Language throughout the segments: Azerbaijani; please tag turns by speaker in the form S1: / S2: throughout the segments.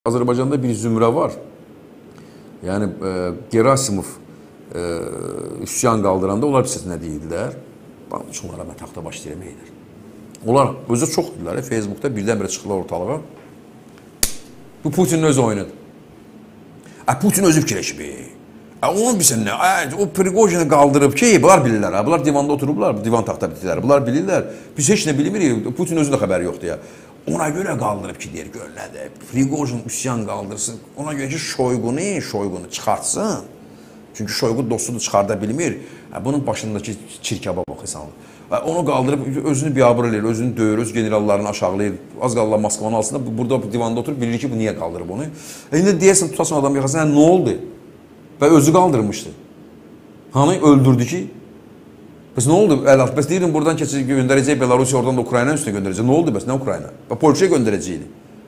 S1: Azərbaycanda bir zümrə var. Yəni Gerasimov üsyan qaldıranda onlar bir nə deyildilər? Onlara mən taxta baş deyilməkdir. Onlar özü çox dedilər. Facebookda birdən-birə çıxdılar ortalığa. Bu Putinin öz oyunudur. Putin özü fikirləşib. Onun bilsin nə? O Prigojini qaldırıb ki, bunlar bilirlər. Bunlar divanda oturublar, divan taxta bitdilər. Bunlar bilirlər. Biz heç nə bilmirik. Putin özünün də xəbəri yoxdur ya. Ona görə qaldırıb ki, deyir, gör nədir? Prigojin üsyan qaldırsın. Ona görə ki, Şoygunu çıxartsın. Çünki Şoygu dostudur, çıxarda bilmir. Bunun başındakı çirkaba bax insanlar. Onu qaldırıb, özünü biabır eləyir, özünü döyür, öz generallarını aşağılayır. Az qalırlar Moskvanın altında, burada divanda oturub, bilir ki, bu niyə qaldırıb onu. İndi deyəsən, tutasın adam yaxasın, nə oldu? Və özü qaldırmışdı. Hani öldürdü ki? Bəs nə oldu? Bəs deyirin, buradan keçəcək, göndərəcək Belarusiya, oradan da Ukraynanın üstünə göndərəcək. Nə oldu bəs? Nə Ukrayna? Polşaya göndərəcəkdi.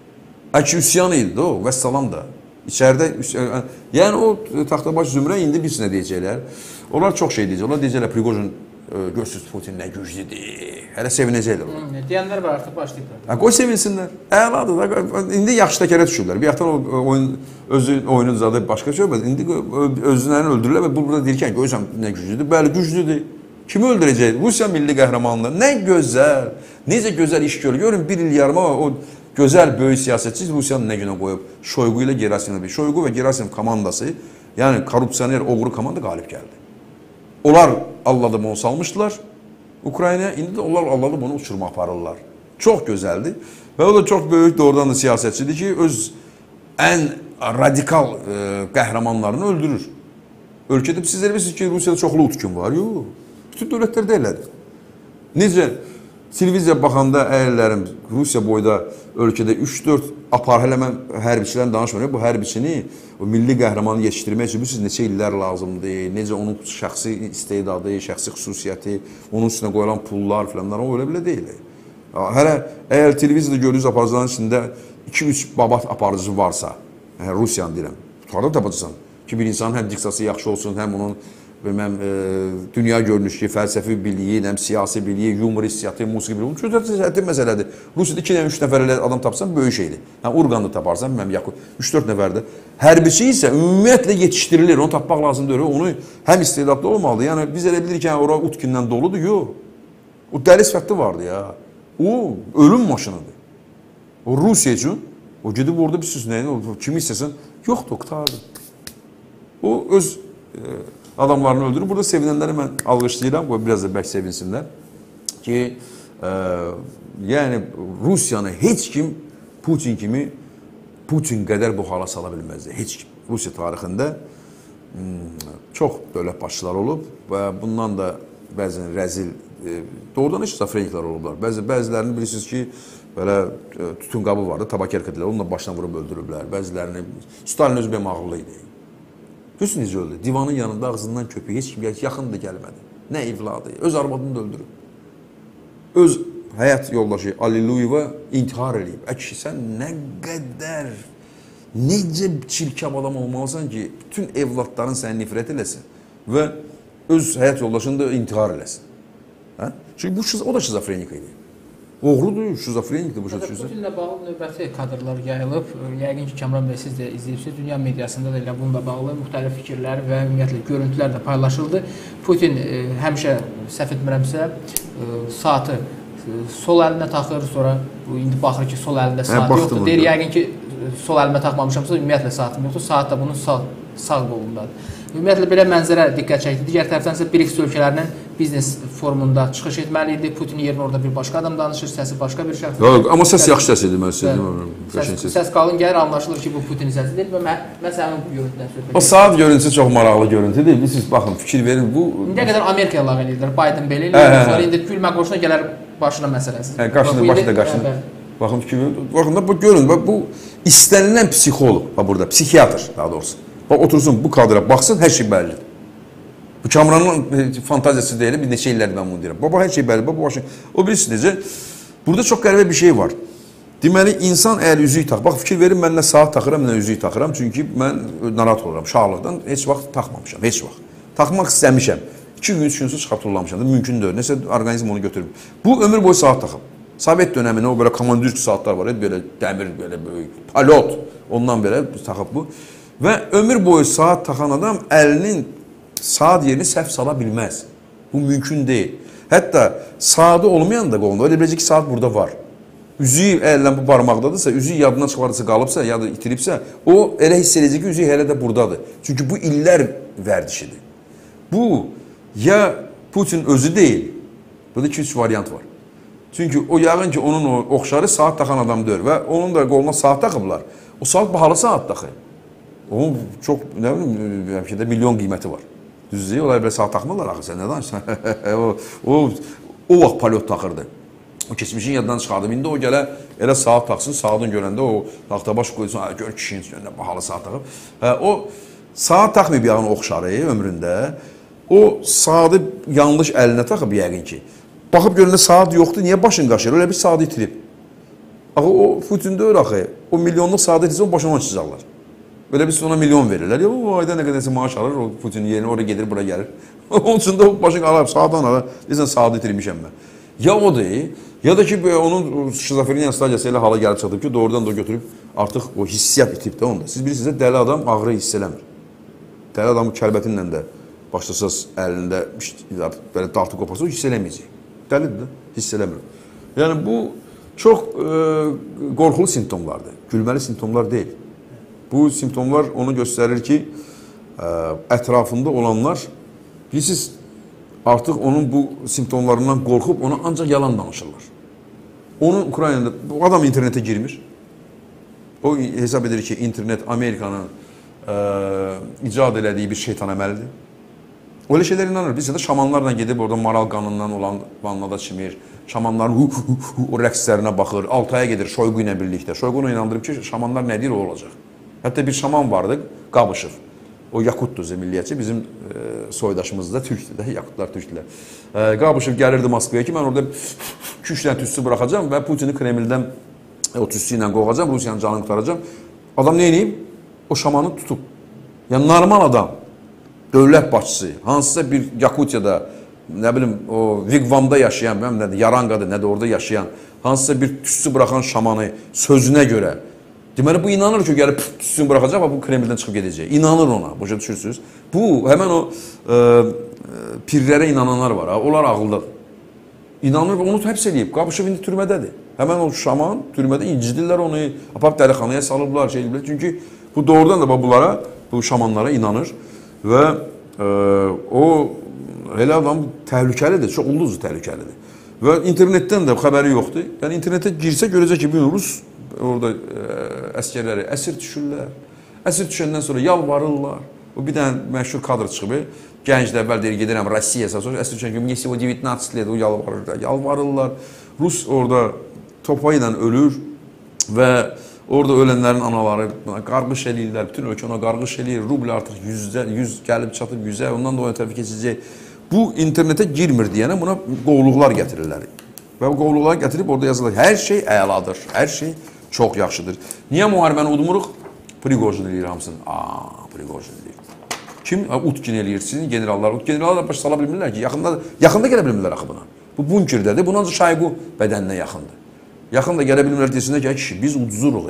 S1: Ki, üsyan idi o, vəssalam da. İçəridə, yəni o taxtabaş zümrə indi bilsin nə deyəcəklər. Onlar çox şey deyəcək. Onlar deyəcəklər, Prigojin görsüz Putin nə güclüdür. Hələ sevinəcəklər onlar.
S2: Deyənlər var, artıq başlayıblar.
S1: Qoy sevinsinlər. Əladır. İndi yaxşı təkərə düşürlər. Bir yaxdan o özü oyunu zadı başqa şey olmaz. İndi özlərini öldürürlər və burada deyir ki, görürsən nə güclüdür. Bəli, güclüdür. Kimi öldürəcək? Rusiya milli qəhrəmanlığı. Nə gözəl, necə gözəl iş görür. Görün, bir il yarıma o gözəl, böyük siyasətçi Rusiyanın nə günə qoyub. Şoygu ilə Gerasimov. Şoygu və Gerasimov komandası, yəni korrupsioner, oğru komanda qalib gəldi. Onlar alladıb onu salmışdılar Ukraynaya. İndi də onlar alladıb onu uçurma aparırlar. Çox gözəldir. Və o da çox böyük doğrudan da siyasətçidir ki, öz ən radikal qəhrəmanlarını öldürür. Ölkədə siz bilirsiniz ki, Rusiyada çoxlu utkin var. Yox. Bütün dövlətlərdə elədir. Necə televiziya baxanda əyərlərim Rusiya boyda ölkədə 3-4 apar, hələ mən hərbiçilərini danışmıyorum. Bu hərbiçini, o milli qəhrəmanı yetişdirmək üçün bilirsiniz neçə illər lazımdır, necə onun şəxsi istedadı, şəxsi xüsusiyyəti, onun üstünə qoyulan pullar filanlar, o elə belə deyil. Hələ əgər televiziyada gördüyünüz aparıcıların içində 2-3 babat aparıcı varsa, Rusiyanı deyirəm, harada tapacaqsan ki, bir insanın həm diksiyası yaxşı olsun, həm onun dünya görünüşü, fəlsəfi biliyi, həm siyasi biliyi, yumor hissiyatı, musiqi biliyi. Bu çözətli məsələdir. Rusiyada 2-3 nəfər adam tapsan, böyük şeydir. Urqanlı taparsan, 3-4 nəfərdə. Hərbiçi isə ümumiyyətlə yetişdirilir, onu tapmaq lazımdır. Onu həm istedadlı olmalıdır. Yəni, biz elə bilirik ki, ora utkindən doludur. Yox. O dəli sifətli vardı ya. O, ölüm maşınıdır. O, Rusiya üçün, o gedib orada bir süs nəyin, kimi istəsən, yoxdur, qurtardı. O, öz adamlarını öldürür. Burada sevinənləri mən alqışlayıram, biraz da bək sevinsinlər ki, yəni Rusiyanı heç kim Putin kimi, Putin qədər bu hala sala bilməzdi. Heç kim. Rusiya tarixində çox dövlət başçıları olub və bundan da bəzən rəzil, doğrudan şizofreniklər olublar. Bəzilərini bilirsiniz ki, belə tütün qabı vardı, tabakerka dedilər, onunla başına vurub öldürüblər. Bəzilərini, Stalin özü benim ağıllı idi. Görürsünüz necə öldü? Divanın yanında ağzından köpüyü, heç kim yaxın da gəlmədi. Nə evladı, öz arvadını da öldürüb. Öz həyat yoldaşı Alliluyeva intihar edib. Kişi, sən nə qədər, necə çirkab adam olmalısan ki, bütün evladların səni nifrət eləsin və öz həyat yoldaşını da intihar eləsin. Çünki o da şizofrenik idi. Oğrudur, şizofrenikdir bu sözü.
S2: Putinlə bağlı növbəti kadrlar yayılıb. Yəqin ki, Kamran bəy, siz də izləyirsiniz. Dünya mediasında da elə bununla bağlı müxtəlif fikirlər və ümumiyyətlə görüntülər də paylaşıldı. Putin həmişə səhv etmirəmsə, saatı sol əlinə taxır, sonra indi baxır ki, sol əlində saat yoxdur. Deyir, yəqin ki, sol əlimə taxmamışamsa, ümumiyyətlə saatım yoxdur. Saat da bunun sağ qolundadır. Ümumiyyətlə, belə mənzərə diqqət çəkdi. Digər tərəfdən isə BRICS ölkələrinin biznes forumunda çıxış etməli idi. Putin yerinə orada bir başqa adam danışır, səsi başqa bir şəxs.
S1: Amma səs yaxşı səs idi, mən sizə.
S2: Səs qalın gəlir, anlaşılır ki, bu Putinin səsi deyil və mən sənin bu görüntüdən söhbət edirəm.
S1: O saat görüntüsü çox maraqlı görüntüdür. Siz baxın, fikir verin.
S2: İndiyə qədər Amerikaya lağ edirlər, Biden belə edir, sonra indi gülmə qoşuna gələr başına məsələsi.
S1: Başına. Baxın, fikir verin. Baxın da, bu görün, bu istənilən psixoloq, burada, psixiatr daha doğrusu. Otursun, bu kadra baxsın, hər şey bəllidir. Bu Kamranın fantaziyası deyil, bir neçə illərdir mən bunu deyirəm. Baba, hər şey bəllidir. O bilirsiniz necə? Burada çox qəribə bir şey var. Deməli, insan əgər üzüyü taxır, bax, fikir verin, mən nə saat taxıram, nə üzüyü taxıram. Çünki mən narahat oluram, şahlıqdan heç vaxt taxmamışam, heç vaxt. Taxmaq istəmişəm. 2 gün, 3 günsüz çıxartırlamışam da, mümkün deyil. Nəsə, orqanizm onu götürür. Bu, ömür boyu saat taxıb. Sovet dönəminə o belə komandirski saatlar var, belə dəmir, belə böyük, pilot, ondan belə taxıb bu. Və ömür boyu saat taxan adam əlinin saat yerini səhv sala bilməz. Bu mümkün deyil. Hətta saatı olmayan da qolunda, öyle biləcək ki, saat burada var. Üzüyü əllə bu barmaqdadırsa, üzüyü yadından çıxardısa, qalıbsa, ya da itiribsə, o elə hiss edəcək ki, üzüyü hələ də buradadır. Çünki bu illər vərdişidir. Bu, ya Putin özü deyil, burada 2-3 variant var. Çünki o yəqin ki, onun o oxşarı saat taxan adam deyil və onun da qoluna saat taxıblar. O saat bahalı saat taxı. Onun çox, nə bilim, bəlkə də milyon qiyməti var. Düzdür, onlar belə saat taxmırlar axı, sən nə danışsan? O vaxt pilot taxırdı. O keçmişin yaddan çıxardım. İndi o gələ elə saat taxsın, saatın görəndə o taxtabaş qoysun, gör kişinin üstündə bahalı saat taxıb. O saat taxmayıb yağın oxşarı ömründə. O saatı yanlış əlinə taxıb yəqin ki. Baxıb görəndə saat yoxdur, niyə başını qaşıyır? Öyle bir saat itirib. Axı o Putin'də öyle axı. O milyonluq saat itirsə o başına açacaqlar. Böyle bir ona milyon verirler. Ya o ayda ne kadarsa maaş alır, o Putin'in yerine oraya gelir, buraya gelir. Onun için de başını alır, sağdan alır. Desen saat itirmişəm mən. Ya o değil, ya da ki onun şizofreniya stadiyası elə hala gəlib çatıb ki, doğrudan da götürüb artıq o hissiyat itib də onda. Siz bilirsiniz, dəli adam ağrı hiss eləmir. Dəli adamı kəlbətinlə də başlasaz əlində belə dartı qoparsa o hiss eləməyəcək. Dəlidir də, hiss eləmir. Yəni bu çox qorxulu simptomlardır, gülməli simptomlar deyil. Bu simptomlar onu göstərir ki, ətrafında olanlar, bilirsiniz, artıq onun bu simptomlarından qorxub ona ancaq yalan danışırlar. Onun Ukraynada, bu adam internete girmiş. O hesab edir ki, internet Amerikanın icad elədiyi bir şeytan əməlidir. Öyle şeyler inanır. Biz de şamanlarla gedib orada maral qanından olan vannada çimir. Şamanların o rəqslərinə baxır. Altaya gedir Şoygu ilə birlikdə. Şoygu ona inandırıb ki, şamanlar nə deyir o olacaq. Hətta bir şaman vardı, Qabışev. O Yakutdur milliyətçi, bizim soydaşımız da Türkdür də, Yakutlar Türkdürlər. Qabışev gəlirdi Moskvaya ki, mən orada 2-3 dənə tüstü buraxacam və Putini Kremldən o tüstü ilə qovacam, Rusiyanın canını qutaracam. Adam nə edeyim? O şamanı tutub. Yəni normal adam, dövlət başçısı, hansısa bir Yakutiyada, nə bilim, o Vigvamda yaşayan, Yaranqada, nə də orada yaşayan, hansısa bir tüstü buraxan şamanı sözünə görə, deməli, bu inanır ki, gəlib tüstünü buraxacaq və bu Kremldən çıxıb gedəcək. İnanır ona, başa düşürsünüz. Bu, həmən o pirlərə inananlar var, onlar ağıldadır. İnanır və onu həbs edib, Qabışev indi türmədədir. Həmən o şaman türmədə incidirlər onu, apab dəlixanaya salıblar, şey ediblər. Çünki bu doğrudan da bunlara, bu şamanlara inanır və o elə adam təhlükəlidir, çox ulduzdur təhlükəlidir. Və internetdən də xəbəri yoxdur. Yəni internetə girsə görəcək ki, bir Rus orada əskərləri əsir düşürlər. Əsir düşəndən sonra yalvarırlar. O bir dənə məşhur kadr çıxıb. Gənc də əvvəl deyir, gedirəm Rusiyaya, sonra əsir düşən kimi, o 19 led, o yalvarırlar. Rus orada topa ilə ölür və orada ölənlərin anaları qarğış eləyirlər, bütün ölkə ona qarğış eləyir, rubl artıq 100 gəlib çatıb 100-ə, ondan da ona tərəfi keçəcək. Bu internetə girmir deyənə buna qovluqlar gətirirlər. Və bu qovluqları gətirib orada yazılır, hər şey əladır, hər şey çox yaxşıdır. Niyə müharibəni udmuruq? Prigojin eləyir hamısını. Prigojin eləyir. Kim? Utkin eləyir, sizin generallar. Generallar başa sala bilmirlər ki, yaxında gələ bilmirlər axı buna. Bu bunkirdədir, bunun ancaq Şayqu bədəninə yaxındır. Yaxında gələ bilmirlər desinlər ki, kişi, biz uduzuruq.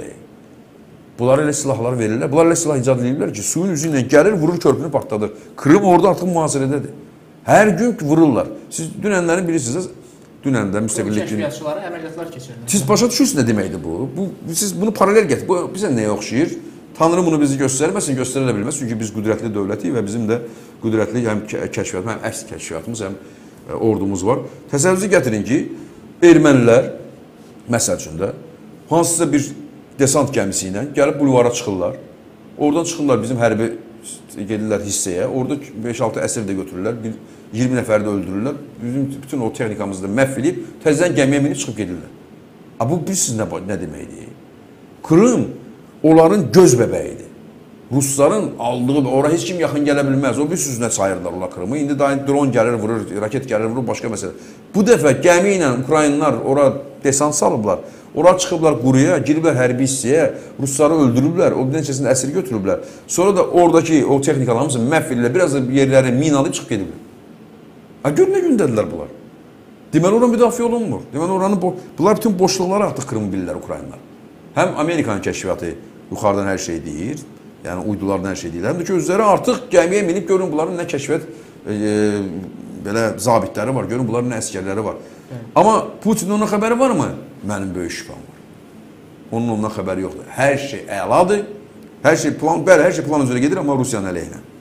S1: Bunlar elə silahlar verirlər, bunlar elə silah icad edirlər ki, suyun üzü ilə gəlir, vurur, körpünü partladır. Krım orada artıq mühasirədədir. Hər gün vururlar. Siz dünənlərini bilirsiniz, dünəndə müstəqillik günü.
S2: Kəşfiyyatçıları əməliyyatlar keçirirlər.
S1: Siz başa düşürsünüz nə deməkdir bu? Siz bunu paralel gətir. Bu bizə nəyə oxşayır? Tanrı bunu bizi göstərməsin, göstərə də bilməz. Çünki biz qüdrətli dövlətik və bizim də qüdrətli həm kəşfiyyat, həm əks kəşfiyyatımız, həm ordumuz var. Təsəvvürünüzü gətirin ki, ermənilər, məsəl üçün də, hansısa bir desant gəmisi ilə gəlib bulvara çıxırlar. Oradan çıxırlar bizim hərbi gedirlər hissəyə. Orada 5-6 əsir də götürürlər. 20 nəfəri də öldürürlər. Bizim bütün o texnikamızı da məhv edib, təzədən gəmiyə minib çıxıb gedirlər. Bu bilirsiniz nə deməkdir? Krım onların göz bəbəyidir. Rusların aldığı, ora heç kim yaxın gələ bilməz. O bir sözünə çayırlar onlar Krımı. İndi dron gəlir, vurur, raket gəlir, vurur, başqa məsələ. Bu dəfə gəmi ilə Ukraynalar ora desant salıblar. Ora çıxıblar quruya, giriblər hərbi hissəyə, Rusları öldürüblər, o bir neçəsini əsir götürüblər. Sonra da oradakı o texnikalarımızı məhv edirlər, biraz da yerləri minalayıb çıxıb gediblər. Gör nə gündədirlər bunlar. Deməli ora müdafiə olunmur. Deməli oranın bunlar bütün boşluqları artıq Krımı bilirlər Ukraynalılar. Həm Amerikanın kəşfiyyatı yuxarıdan hər şey deyir, yəni uydulardan hər şey deyir. Həm də ki özləri artıq gəmiyə minib görün bunların nə kəşfiyyat belə zabitləri var, görün bunların nə əsgərləri var. Amma Putinin ona xəbəri varmı? Mənim böyük şübhəm var. Onun ondan xəbəri yoxdur. Hər şey əladır. Hər şey plan, bəli, hər şey plan üzrə gedir, amma Rusiyanın əleyhinə.